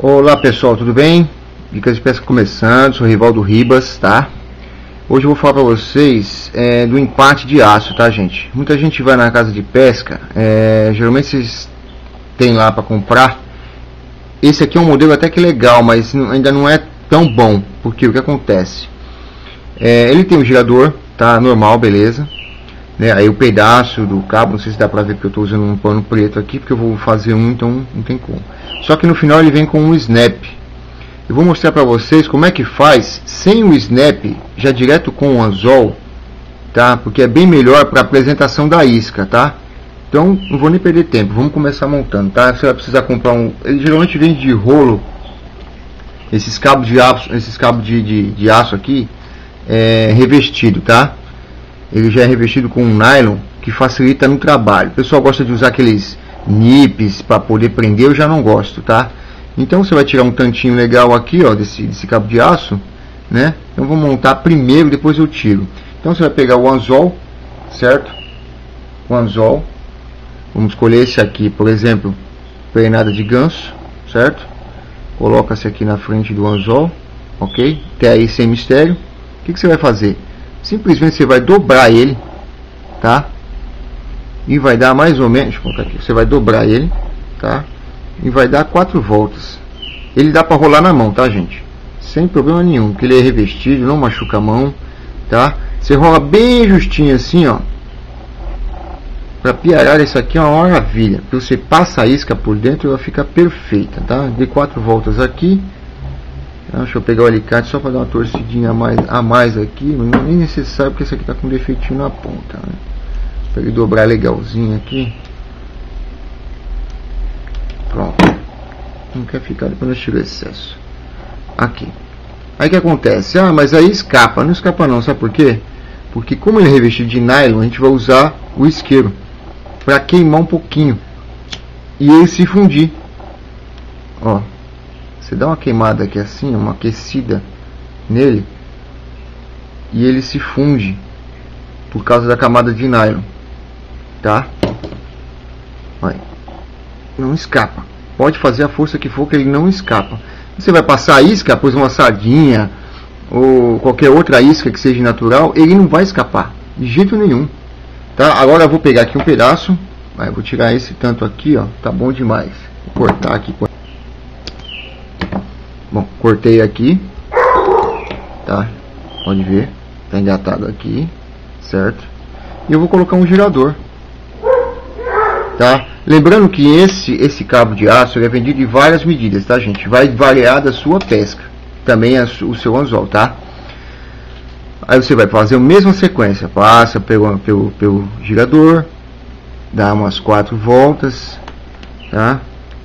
Olá pessoal, tudo bem? Dicas de pesca começando, sou o Rivaldo Ribas, tá? Hoje eu vou falar para vocês do empate de aço, tá gente? Muita gente vai na casa de pesca, geralmente vocês têm lá para comprar. Esse aqui é um modelo até que legal, mas ainda não é tão bom, porque o que acontece? Ele tem um girador, tá? Normal, beleza? Aí o pedaço do cabo, não sei se dá pra ver porque eu estou usando um pano preto aqui, porque eu vou fazer então não tem como. Só que no final ele vem com um snap. Eu vou mostrar pra vocês como é que faz sem o snap, já direto com o anzol, tá? Porque é bem melhor para apresentação da isca, tá? Então não vou nem perder tempo, vamos começar montando, tá? Você vai precisar comprar ele geralmente vem de rolo, esses cabos de aço aqui, revestido, tá? Ele já é revestido com um nylon que facilita no trabalho. O pessoal gosta de usar aqueles nips para poder prender, eu já não gosto, tá? Então você vai tirar um tantinho legal aqui, ó, desse cabo de aço, né? Então vou montar primeiro, depois eu tiro. Então você vai pegar o anzol, certo? O anzol, vamos escolher esse aqui, por exemplo, pernada de ganso, certo? Coloca-se aqui na frente do anzol, ok? Até aí sem mistério. O que você vai fazer? Simplesmente você vai dobrar ele, tá? E vai dar mais ou menos, deixa eu colocar aqui, você vai dobrar ele, tá? E vai dar 4 voltas. Ele dá para rolar na mão, tá gente? Sem problema nenhum, porque ele é revestido, não machuca a mão, tá? Você rola bem justinho assim, ó. Para piarar, isso aqui é uma maravilha. Porque você passa a isca por dentro, ela fica perfeita, tá? Dei 4 voltas aqui. Deixa eu pegar o alicate só para dar uma torcidinha a mais aqui, mas não é nem necessário porque esse aqui está com um defeitinho na ponta, né? Para ele dobrar legalzinho aqui. Pronto. Não quer ficar depois nós tiramos excesso. Aqui. Aí o que acontece? Ah, mas aí escapa. Não escapa não, sabe por quê? Porque como ele é revestido de nylon, a gente vai usar o isqueiro para queimar um pouquinho e ele se fundir. Ó. Você dá uma queimada aqui assim, uma aquecida nele, e ele se funde por causa da camada de nylon, tá? Vai. Não escapa. Pode fazer a força que for que ele não escapa. Você vai passar a isca, pois uma sardinha ou qualquer outra isca que seja natural, ele não vai escapar de jeito nenhum, tá? Agora eu vou pegar aqui um pedaço, vou tirar esse tanto aqui, ó, tá bom demais. Vou cortar aqui. Bom, cortei aqui, tá? Pode ver, tá engatado aqui, certo? E eu vou colocar um girador, tá? Lembrando que esse cabo de aço ele é vendido de várias medidas, tá gente? Vai variar da sua pesca, também o seu anzol, tá? Aí você vai fazer a mesma sequência, passa pelo girador, dá umas 4 voltas, tá?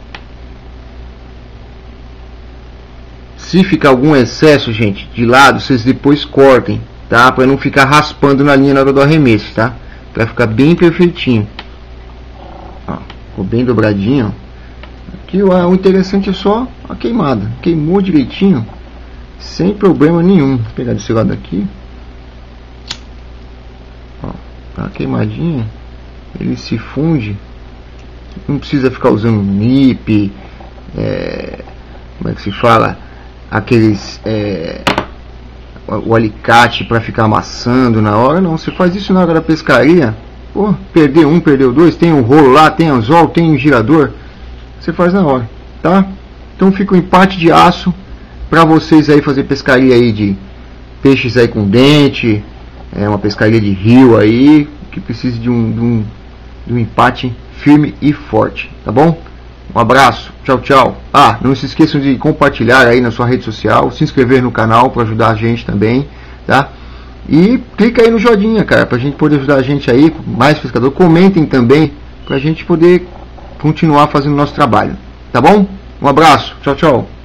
Se ficar algum excesso, gente, de lado, vocês depois cortem, tá? Para não ficar raspando na linha na hora do arremesso, tá? Vai ficar bem perfeitinho. Ó, ficou bem dobradinho. Aqui o interessante é só a queimada. Queimou direitinho, sem problema nenhum. Vou pegar desse lado aqui. Ó, tá queimadinho. Ele se funde. Não precisa ficar usando nip. Como é que se fala? Aqueles o alicate para ficar amassando na hora, não. Você faz isso na hora da pescaria, pô, perdeu um, perdeu dois, tem um rolo lá, tem anzol, tem um girador, você faz na hora, tá? Então fica um empate de aço para vocês aí fazer pescaria aí de peixes aí com dente, uma pescaria de rio aí que precisa de um empate firme e forte, tá bom? Um abraço, tchau, tchau. Ah, não se esqueçam de compartilhar aí na sua rede social, se inscrever no canal para ajudar a gente também, tá? E clica aí no joinha, cara, pra gente poder ajudar a gente aí, mais pescador. Comentem também, pra gente poder continuar fazendo o nosso trabalho, tá bom? Um abraço, tchau, tchau.